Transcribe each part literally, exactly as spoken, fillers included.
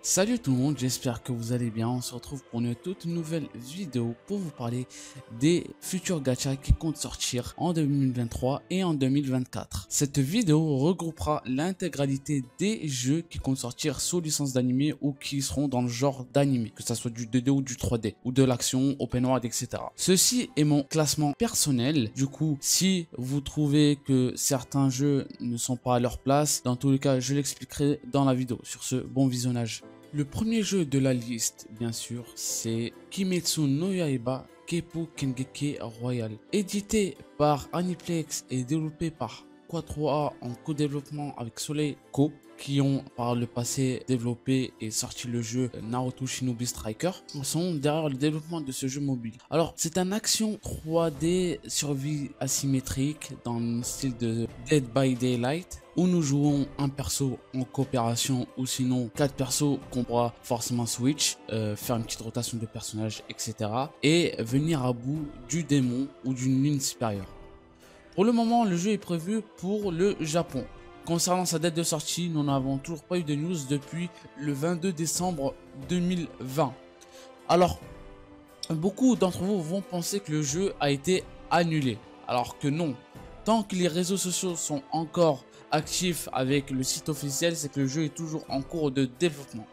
Salut tout le monde, j'espère que vous allez bien. On se retrouve pour une toute nouvelle vidéo pour vous parler des futurs gachas qui comptent sortir en deux mille vingt-trois et en deux mille vingt-quatre. Cette vidéo regroupera l'intégralité des jeux qui comptent sortir sous licence d'anime ou qui seront dans le genre d'anime, que ce soit du deux D ou du trois D ou de l'action, open world, et cetera. Ceci est mon classement personnel. Du coup, si vous trouvez que certains jeux ne sont pas à leur place, dans tous les cas, je l'expliquerai dans la vidéo. Sur ce, bon visionnage. Le premier jeu de la liste, bien sûr, c'est Kimetsu no Yaiba Keppu Kengeki Royal. Édité par Aniplex et développé par Quattro A en co-développement avec Soleil Co, qui ont par le passé développé et sorti le jeu Naruto Shinobi Striker, sont derrière le développement de ce jeu mobile. Alors, c'est un action trois D survie asymétrique dans le style de Dead by Daylight, où nous jouons un perso en coopération ou sinon quatre persos qu'on pourra forcément switch, euh, faire une petite rotation de personnages, et cetera. Et venir à bout du démon ou d'une lune supérieure. Pour le moment, le jeu est prévu pour le Japon. Concernant sa date de sortie, nous n'avons toujours pas eu de news depuis le vingt-deux décembre deux mille vingt. Alors, beaucoup d'entre vous vont penser que le jeu a été annulé, alors que non. Tant que les réseaux sociaux sont encore actifs avec le site officiel, c'est que le jeu est toujours en cours de développement.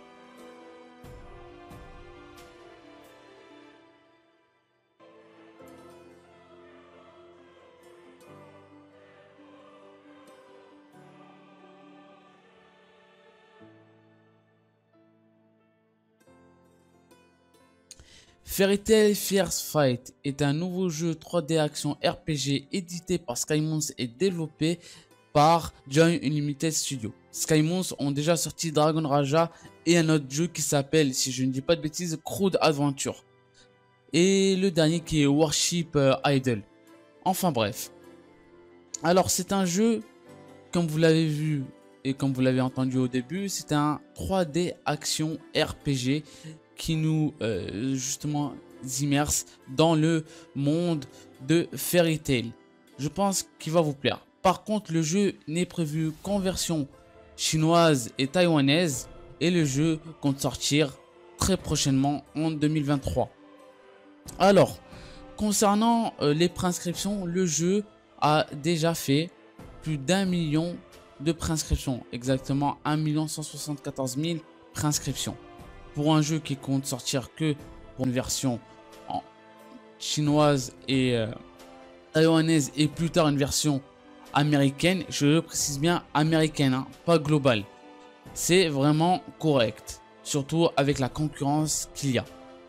Fairy Tail Fierce Fight est un nouveau jeu trois D action R P G édité par Skymons et développé par Joy Unlimited Studio. Skymons ont déjà sorti Dragon Raja et un autre jeu qui s'appelle, si je ne dis pas de bêtises, Crude Adventure. Et le dernier qui est Warship Idol. Enfin bref. Alors c'est un jeu, comme vous l'avez vu et comme vous l'avez entendu au début, c'est un trois D action R P G qui nous euh, justement immerse dans le monde de Fairy Tail. Je pense qu'il va vous plaire. Par contre, le jeu n'est prévu qu'en version chinoise et taïwanaise et le jeu compte sortir très prochainement en deux mille vingt-trois. Alors, concernant euh, les préinscriptions, le jeu a déjà fait plus d'un million de préinscriptions, exactement un million cent soixante-quatorze mille préinscriptions. Pour un jeu qui compte sortir que pour une version en chinoise et euh, taïwanaise et plus tard une version américaine, je précise bien américaine, hein, pas globale. C'est vraiment correct, surtout avec la concurrence qu'il y a.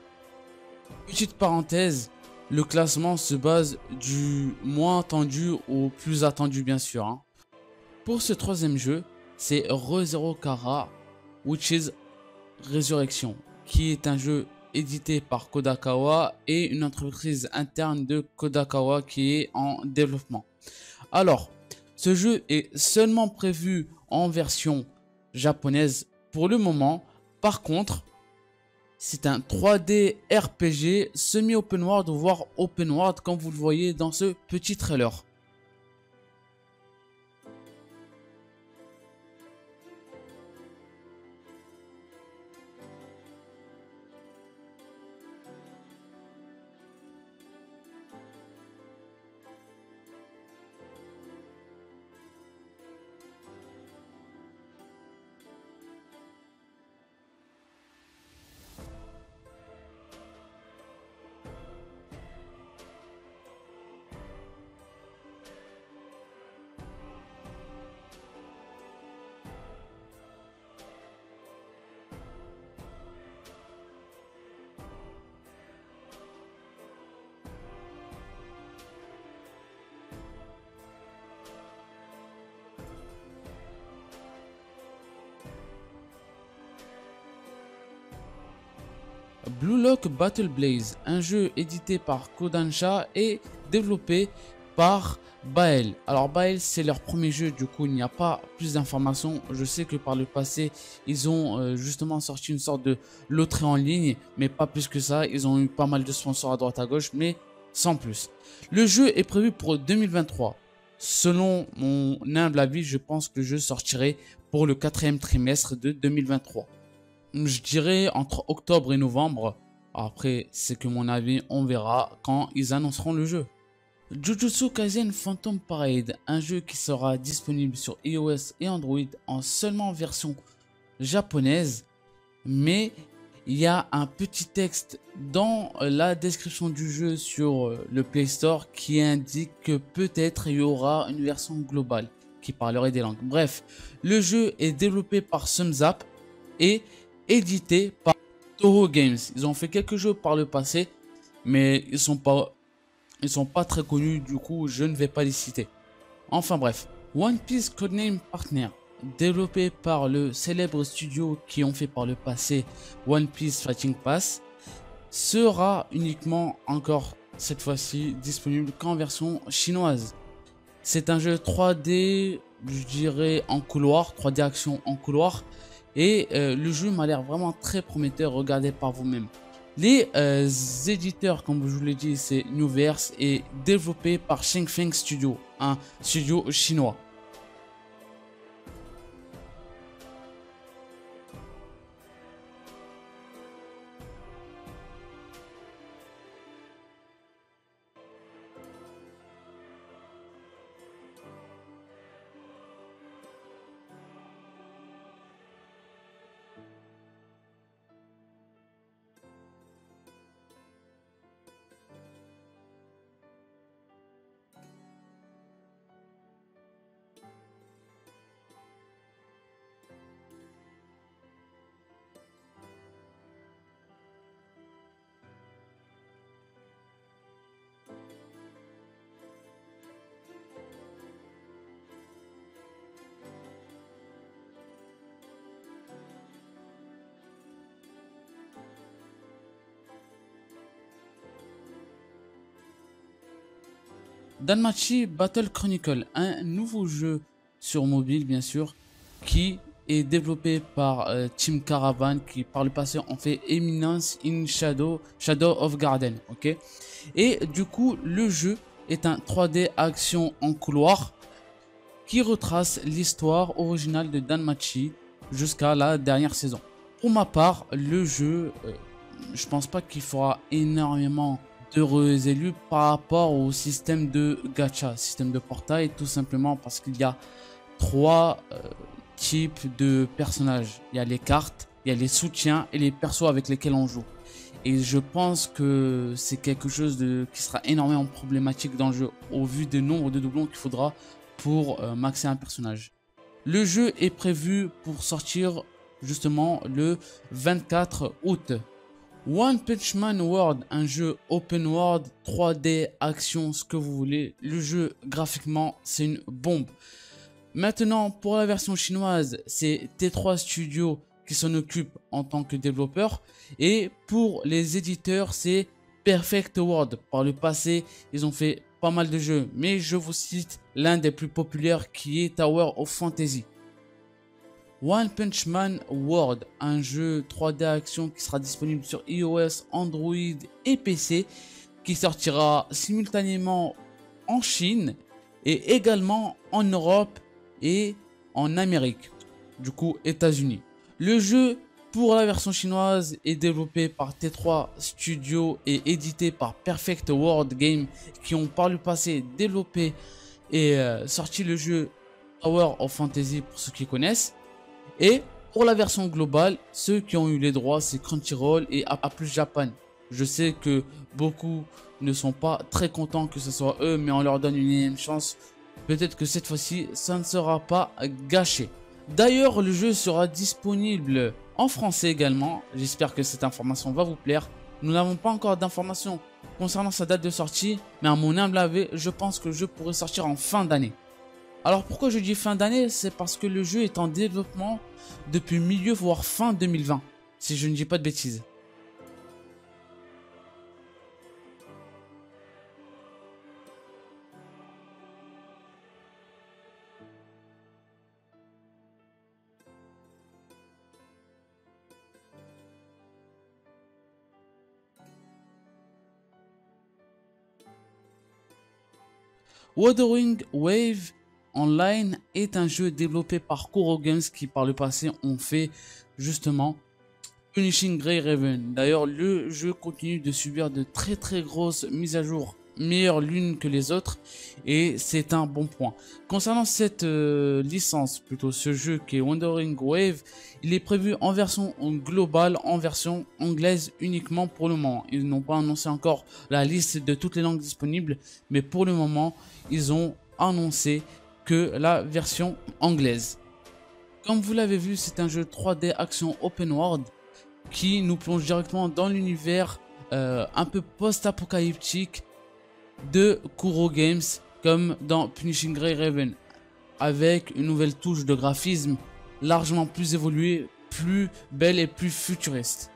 Petite parenthèse, le classement se base du moins attendu au plus attendu bien sûr. Hein. Pour ce troisième jeu, c'est ReZero Kara, which is Résurrection, qui est un jeu édité par Kodakawa et une entreprise interne de Kodakawa qui est en développement. Alors, ce jeu est seulement prévu en version japonaise pour le moment. Par contre, c'est un trois D R P G semi-open world voire open world comme vous le voyez dans ce petit trailer. Blue Lock Battle Blaze, un jeu édité par Kodansha et développé par Bael. Alors Bael, c'est leur premier jeu, du coup il n'y a pas plus d'informations. Je sais que par le passé ils ont euh, justement sorti une sorte de loterie en ligne, mais pas plus que ça. Ils ont eu pas mal de sponsors à droite à gauche, mais sans plus. Le jeu est prévu pour deux mille vingt-trois. Selon mon humble avis, je pense que le jeu sortirait pour le quatrième trimestre de deux mille vingt-trois. je dirais entre octobre et novembre. Après, c'est que mon avis, on verra quand ils annonceront le jeu. Jujutsu Kaisen Phantom Parade, un jeu qui sera disponible sur iOS et Android en seulement version japonaise, mais il y a un petit texte dans la description du jeu sur le Play Store qui indique que peut-être il y aura une version globale qui parlerait des langues. Bref, le jeu est développé par Thumbs Up et édité par Toho Games. Ils ont fait quelques jeux par le passé, mais ils sont pas Ils sont pas très connus, du coup je ne vais pas les citer. Enfin bref, One Piece Codename Partner, développé par le célèbre studio qui ont fait par le passé One Piece Fighting Pass, sera uniquement encore cette fois-ci disponible qu'en version chinoise. C'est un jeu trois D, je dirais en couloir, trois D action en couloir, et euh, le jeu m'a l'air vraiment très prometteur, regardez par vous-même. Les euh, éditeurs, comme je vous l'ai dit, c'est Newverse et développé par Shengfeng Studio, un studio chinois. Danmachi Battle Chronicle, un nouveau jeu sur mobile bien sûr, qui est développé par euh, Team Caravan, qui par le passé ont fait Eminence in Shadow, Shadow of Garden, ok. Et du coup le jeu est un trois D action en couloir qui retrace l'histoire originale de Danmachi jusqu'à la dernière saison. Pour ma part, le jeu, euh, je pense pas qu'il fera énormément d'heureux élus par rapport au système de gacha, système de portail, tout simplement parce qu'il y a trois euh, types de personnages. Il y a les cartes, il y a les soutiens et les persos avec lesquels on joue. Et je pense que c'est quelque chose de, qui sera énormément problématique dans le jeu au vu du nombre de doublons qu'il faudra pour euh, maxer un personnage. Le jeu est prévu pour sortir justement le vingt-quatre août. One Punch Man World, un jeu open world, trois D, action, ce que vous voulez. Le jeu, graphiquement, c'est une bombe. Maintenant, pour la version chinoise, c'est T trois Studio qui s'en occupe en tant que développeur. Et pour les éditeurs, c'est Perfect World. Par le passé, ils ont fait pas mal de jeux, mais je vous cite l'un des plus populaires qui est Tower of Fantasy. One Punch Man World, un jeu trois D action qui sera disponible sur iOS, Android et P C, qui sortira simultanément en Chine et également en Europe et en Amérique, du coup États-Unis. Le jeu pour la version chinoise est développé par T trois Studio et édité par Perfect World Game, qui ont par le passé développé et euh, sorti le jeu Tower of Fantasy pour ceux qui connaissent. Et pour la version globale, ceux qui ont eu les droits, c'est Crunchyroll et A plus Japan. Je sais que beaucoup ne sont pas très contents que ce soit eux, mais on leur donne une énième chance. Peut-être que cette fois-ci, ça ne sera pas gâché. D'ailleurs, le jeu sera disponible en français également. J'espère que cette information va vous plaire. Nous n'avons pas encore d'informations concernant sa date de sortie, mais à mon humble avis, je pense que le jeu pourrait sortir en fin d'année. Alors pourquoi je dis fin d'année? C'est parce que le jeu est en développement depuis milieu voire fin deux mille vingt, si je ne dis pas de bêtises. Wuthering Wave Online est un jeu développé par Kuro Games qui par le passé ont fait justement Punishing Grey Raven. D'ailleurs, le jeu continue de subir de très très grosses mises à jour, meilleures l'une que les autres, et c'est un bon point. Concernant cette euh, licence, plutôt ce jeu qui est Wandering Wave, il est prévu en version globale, en version anglaise uniquement pour le moment. Ils n'ont pas annoncé encore la liste de toutes les langues disponibles, mais pour le moment, ils ont annoncé que la version anglaise. Comme vous l'avez vu, c'est un jeu trois D action open world qui nous plonge directement dans l'univers euh, un peu post-apocalyptique de Kuro Games, comme dans Punishing Grey Raven, avec une nouvelle touche de graphisme largement plus évoluée, plus belle et plus futuriste.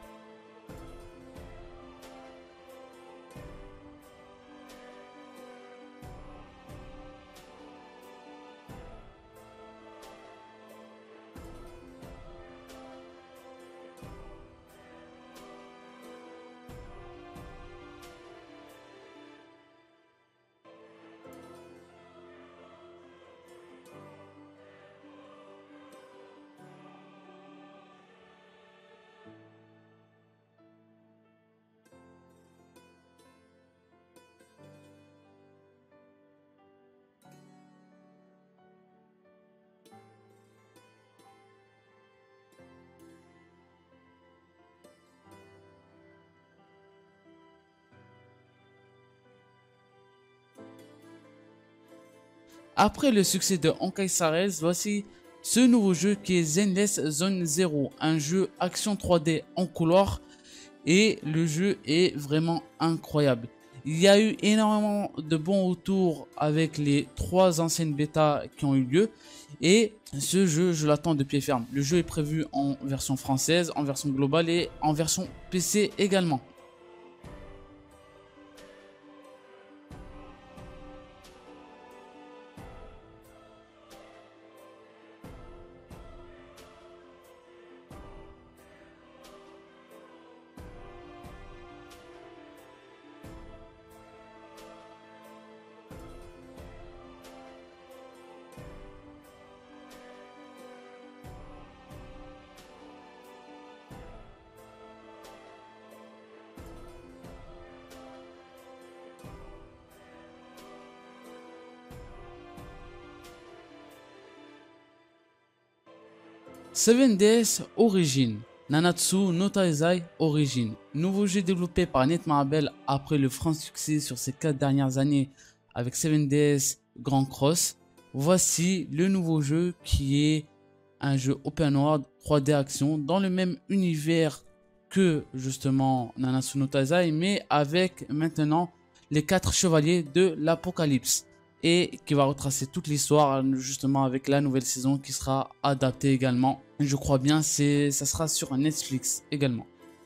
Après le succès de Honkai Star Rail, voici ce nouveau jeu qui est Zenless Zone Zero, un jeu action trois D en couloir, et le jeu est vraiment incroyable. Il y a eu énormément de bons retours avec les trois anciennes bêtas qui ont eu lieu, et ce jeu je l'attends de pied ferme. Le jeu est prévu en version française, en version globale et en version P C également. seven D S Origin, Nanatsu no Taizai Origin, nouveau jeu développé par Netmarble après le franc succès sur ces quatre dernières années avec seven D S Grand Cross. Voici le nouveau jeu qui est un jeu open world trois D action dans le même univers que justement Nanatsu no Taizai, mais avec maintenant les quatre chevaliers de l'Apocalypse, et qui va retracer toute l'histoire justement avec la nouvelle saison qui sera adaptée également. Je crois bien c'est ça sera sur Netflix également.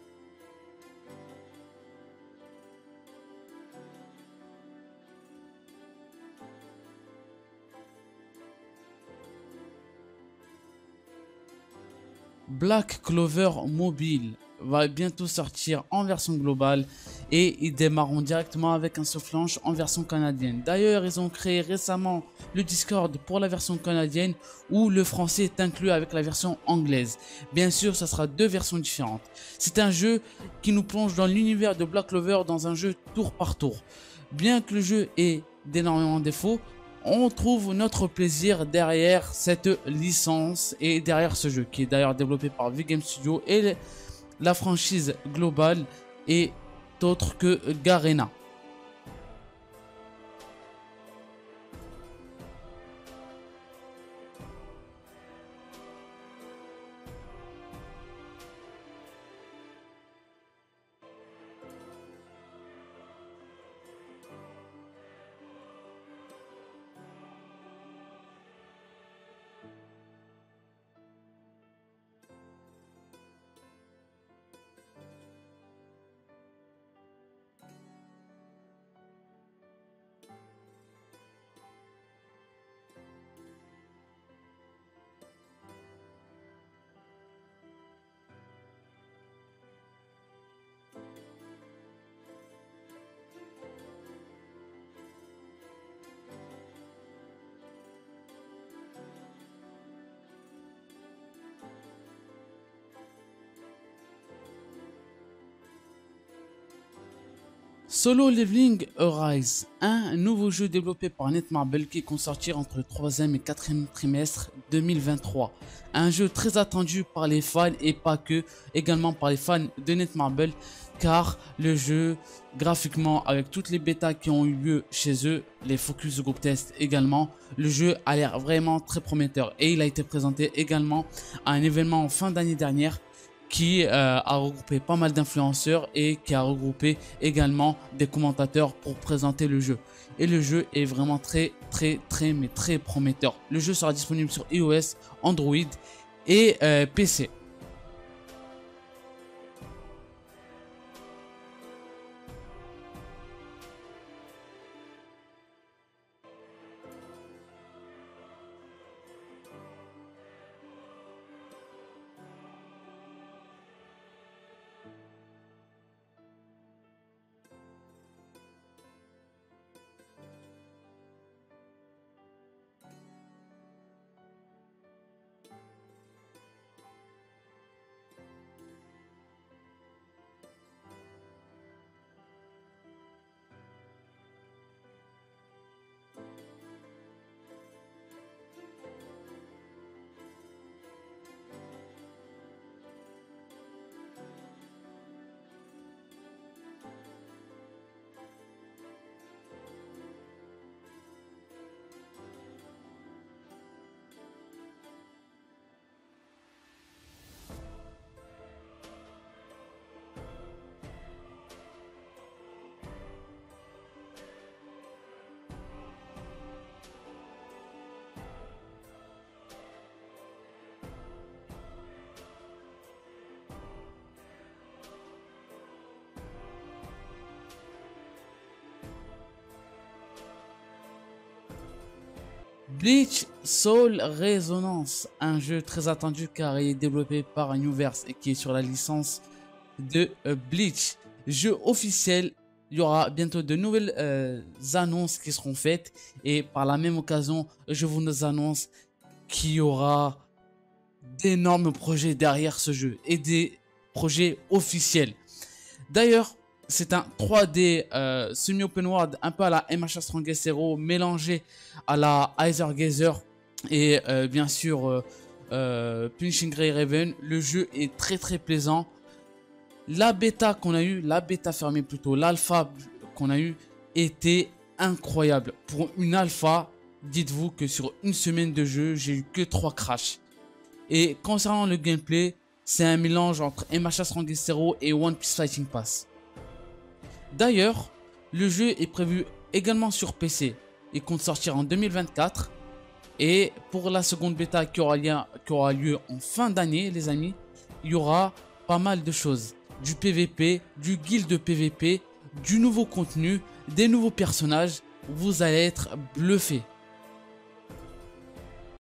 Black Clover Mobile va bientôt sortir en version globale, et ils démarreront directement avec un soft launch en version canadienne. D'ailleurs, ils ont créé récemment le Discord pour la version canadienne où le français est inclus avec la version anglaise. Bien sûr, ça sera deux versions différentes. C'est un jeu qui nous plonge dans l'univers de Black Clover dans un jeu tour par tour. Bien que le jeu ait d'énormément de défauts, on trouve notre plaisir derrière cette licence et derrière ce jeu qui est d'ailleurs développé par V-Game Studio, et la franchise globale est autre que Garena. Solo Leveling Arise, un nouveau jeu développé par Netmarble qui compte sortir entre le troisième et quatrième trimestre deux mille vingt-trois. Un jeu très attendu par les fans et pas que, également par les fans de Netmarble, car le jeu, graphiquement, avec toutes les bêtas qui ont eu lieu chez eux, les focus group test également, le jeu a l'air vraiment très prometteur et il a été présenté également à un événement en fin d'année dernière qui euh, a regroupé pas mal d'influenceurs et qui a regroupé également des commentateurs pour présenter le jeu. Et le jeu est vraiment très très très mais très prometteur. Le jeu sera disponible sur iOS, Android et euh, P C. Bleach Soul Resonance, un jeu très attendu car il est développé par Newverse et qui est sur la licence de euh, Bleach. Jeu officiel, il y aura bientôt de nouvelles euh, annonces qui seront faites et par la même occasion, je vous annonce qu'il y aura d'énormes projets derrière ce jeu et des projets officiels. D'ailleurs, c'est un trois D euh, semi-open world un peu à la M H A Strongest Hero mélangé à la Either Gazer et euh, bien sûr euh, euh, Punishing Grey Raven. Le jeu est très très plaisant. La bêta qu'on a eu, la bêta fermée plutôt, l'alpha qu'on a eu était incroyable. Pour une alpha, dites-vous que sur une semaine de jeu, j'ai eu que trois crashs. Et concernant le gameplay, c'est un mélange entre M H A Strongest Hero et One Piece Fighting Pass. D'ailleurs, le jeu est prévu également sur P C. Il compte sortir en deux mille vingt-quatre. Et pour la seconde bêta qui aura, lieu, qui aura lieu en fin d'année, les amis, il y aura pas mal de choses. Du P V P, du guild de P V P, du nouveau contenu, des nouveaux personnages. Vous allez être bluffés.